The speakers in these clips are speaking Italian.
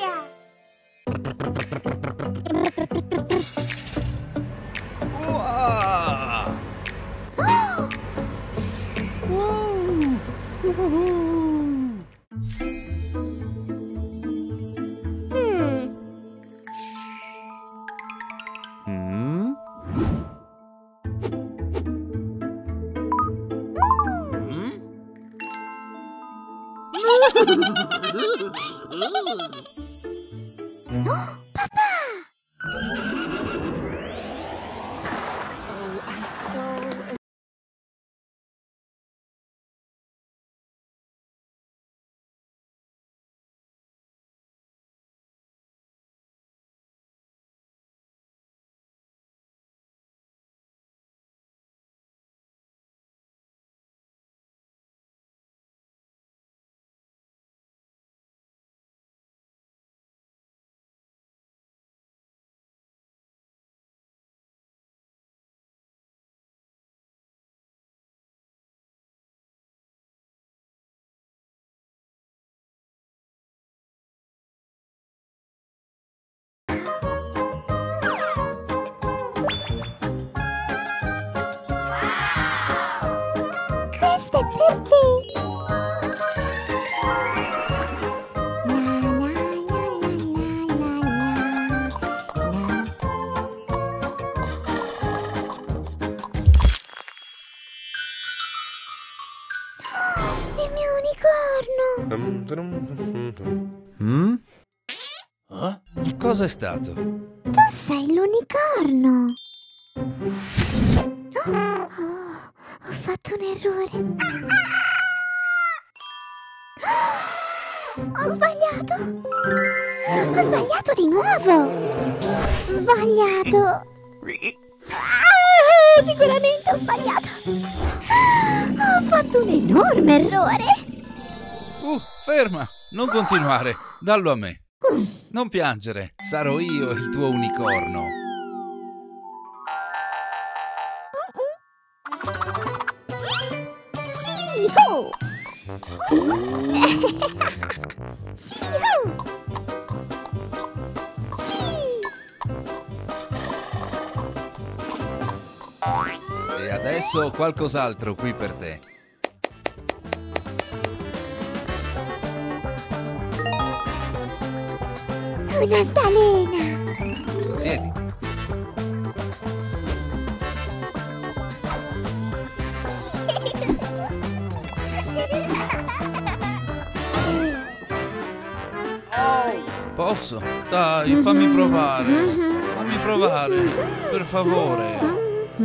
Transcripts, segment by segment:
sveglia! Questo è per te! Il mio unicorno! Cosa è stato? Tu sei l'unicorno! Ho fatto un errore! Ho sbagliato! Ho sbagliato di nuovo! Sbagliato! Sicuramente ho sbagliato! Ho fatto un enorme errore! Ferma! Non continuare! Dallo a me! Non piangere! Sarò io il tuo unicorno! Sì! Oh! Sì! Oh! E adesso ho qualcos'altro qui per te. Un'altalena! Siediti. Posso? Dai, fammi provare. Fammi provare, per favore.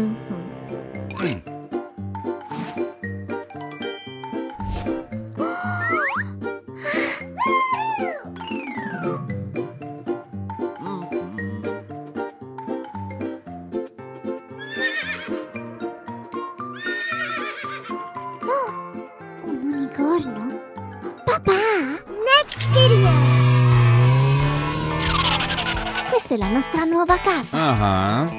Un unicorno? Papà! Next video! Questa è la nostra nuova casa. Ah.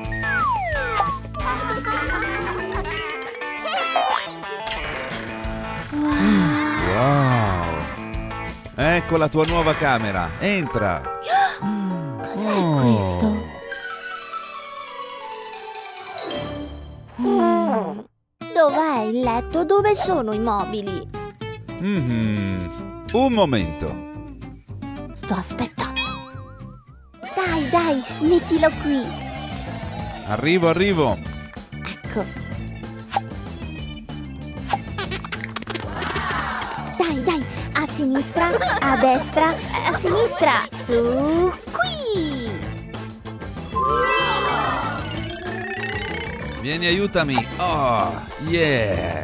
Wow! Ecco la tua nuova camera. Entra. Cos'è questo? Dov'è il letto? Dove sono i mobili? Un momento. Sto aspettando. Dai, mettilo qui. Arrivo. Ecco. Dai, a sinistra, a destra, a sinistra, su, qui. Vieni, aiutami. Oh, yeah.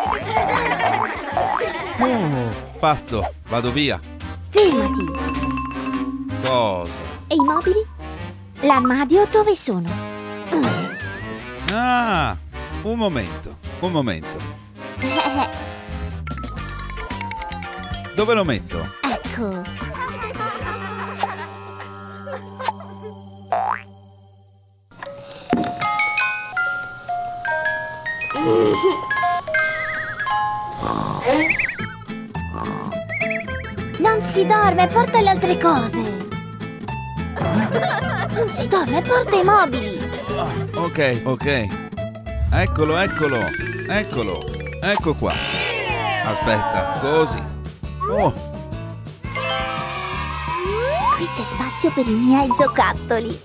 Fatto. Vado via. Fermati. Cosa? E i mobili? L'armadio dove sono? Ah, un momento. Dove lo metto? Ecco. Non si dorme, porta le altre cose. Non si dorme, porta i mobili. Ok, ok. Eccolo, eccolo. Eccolo. Ecco qua. Aspetta, così. Oh, Qui c'è spazio per i miei giocattoli.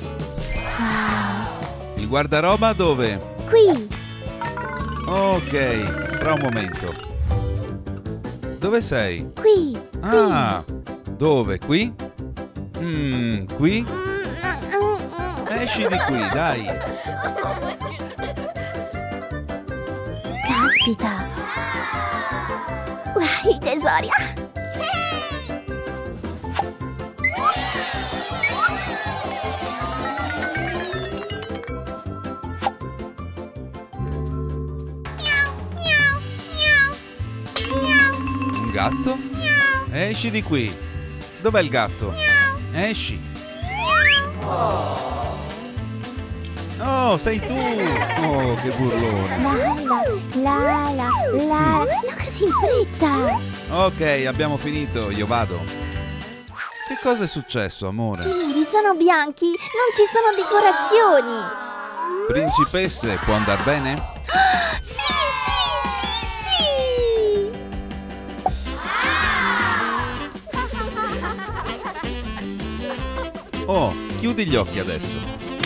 Wow. il guardaroba dove? Qui. Ok, fra un momento. Dove sei? Qui. Ah, dove? Qui? Qui? Esci di qui, dai. Caspita. I tesori. Un gatto? Esci di qui. Dov'è il gatto? Esci. Oh, sei tu! Oh, che burlone. No, così in fretta. Ok, abbiamo finito, io vado. Che cosa è successo, amore? I muri sono bianchi, non ci sono decorazioni. Principesse, può andar bene? Sì. Oh, chiudi gli occhi adesso.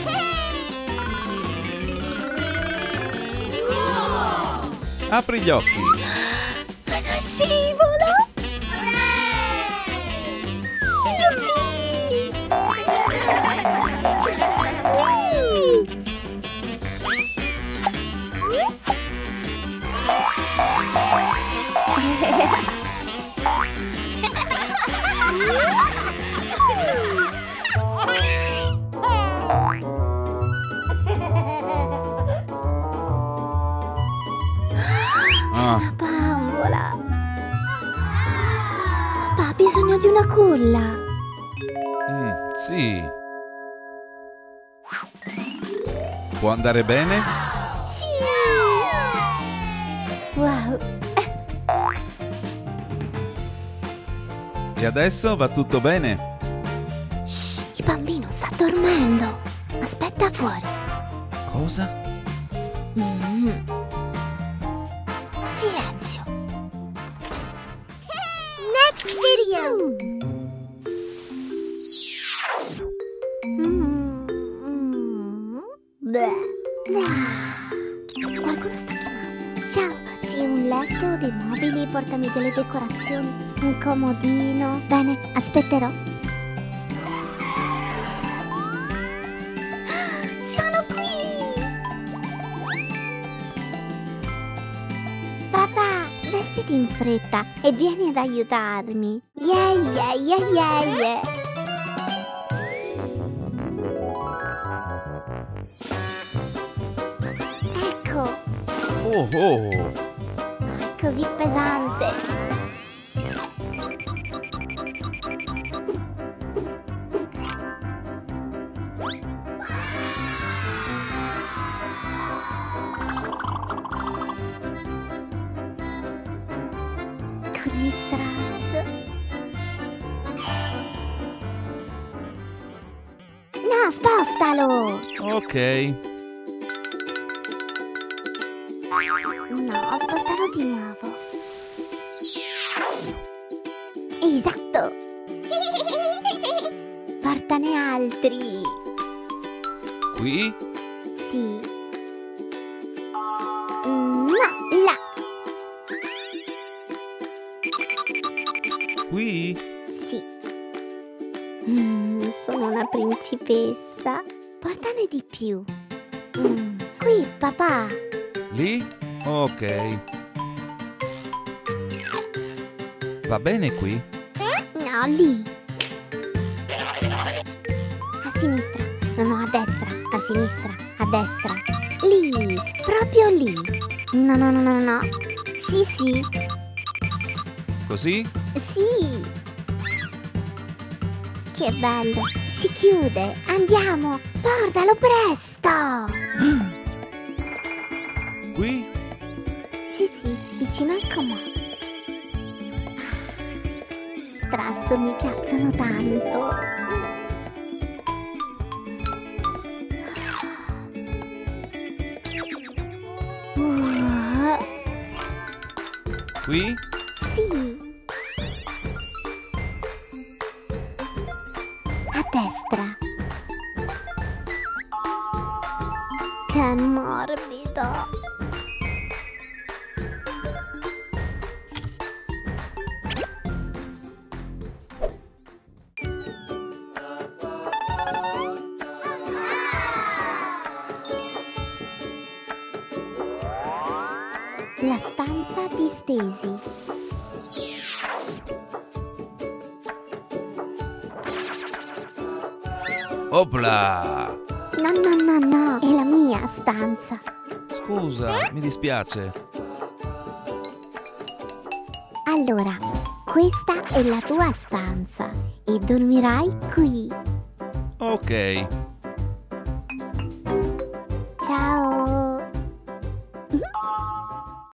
Apri gli occhi. Uno scivolo. Una bambola. Papà ha bisogno di una culla. Sì. Può andare bene? Sì. Wow. E adesso va tutto bene? Shh, il bambino sta dormendo. Aspetta fuori. Cosa? Silenzio. Next video. Qualcuno sta chiamando. Ciao, sì, un letto, dei mobili, portami delle decorazioni, un comodino. Bene, aspetterò. Sono qui! Papà, vestiti in fretta e vieni ad aiutarmi. Yeah. Ecco, Oh, è così pesante. Qui strass. No, spostalo! ok. No, spostalo di nuovo. Esatto! Portane altri. Qui? Sì. No, là. Qui? Sì. Sono una principessa. Portane di più. Qui, papà. Lì? Ok. Va bene qui? No, lì. A sinistra. No, a destra. A sinistra. A destra. Lì. Proprio lì. No. Sì. Così? Sì. Che bello. Si chiude. Andiamo. Portalo presto. Qui? Sì, vicino al comodo. strass mi piacciono tanto. Qui? Sì. A destra. Che morbido. La stanza di Stacy. Opla! No, no, no, no, è la mia stanza. Scusa, mi dispiace. Allora, questa è la tua stanza e dormirai qui. Ok.